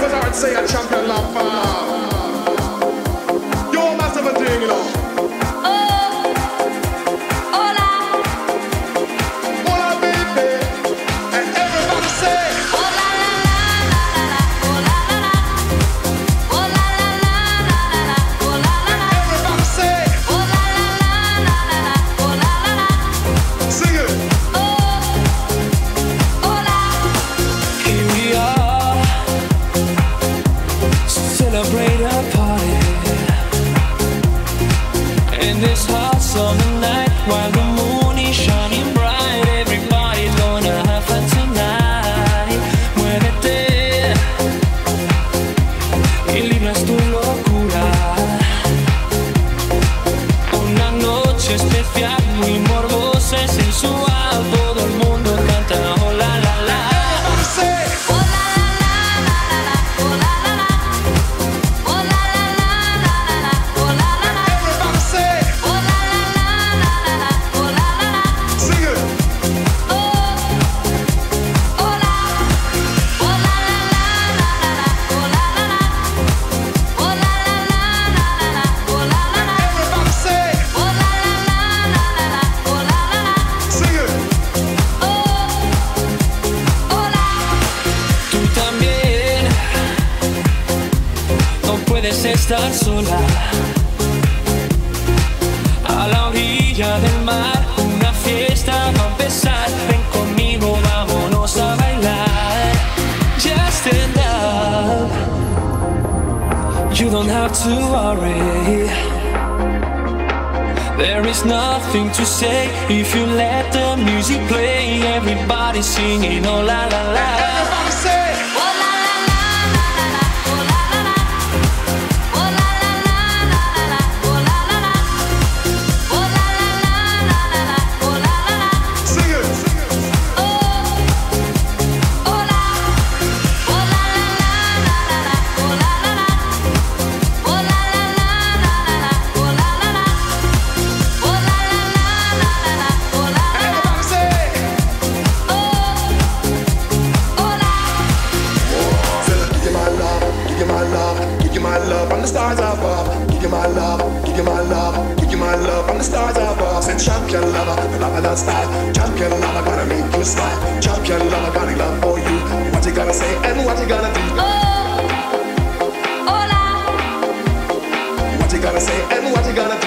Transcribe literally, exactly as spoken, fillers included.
Estar sola a la orilla del mar, una fiesta va a empezar. Ven conmigo, vámonos a bailar. Just stand up, you don't have to worry. There is nothing to say if you let the music play. Everybody singing, oh la la la. Everybody say, oh la la la la la la, oh la la la. Oh la la la la la la, oh la la la. Oh la la la la la la, oh la la la. Sing it, sing it. Oh, oh la. Oh la la la la la la, oh la la la. Oh la la la la la la, oh la la la. Oh la la la la la la, oh la la la. Everybody say, oh, oh la. Give you my love, give you my love, give you my love from the stars above. Give you my love, give you my love, give you my love from the stars above. Said champion lover, the love of that style. Champion lover, gonna make you smile. Champion lover, got a love for you. What you gonna say and what you gonna do? Oh, oh la. What you gonna say and what you gonna do?